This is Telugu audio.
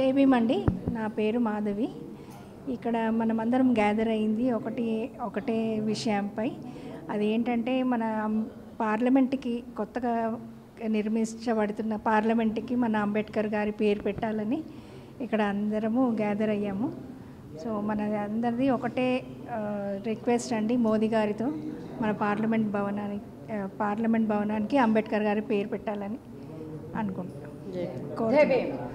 జేబీమండి, నా పేరు మాధవి. ఇక్కడ మనమందరం గ్యాదర్ అయింది ఒకటే విషయంపై. అదేంటంటే మన పార్లమెంట్కి కొత్తగా నిర్మించబడుతున్న పార్లమెంట్కి మన అంబేద్కర్ గారి పేరు పెట్టాలని ఇక్కడ అందరము గ్యాదర్ అయ్యాము. సో మన అందరిది ఒకటే రిక్వెస్ట్ అండి, మోదీ గారితో మన పార్లమెంట్ భవనానికి అంబేద్కర్ గారి పేరు పెట్టాలని అనుకుంటున్నాం.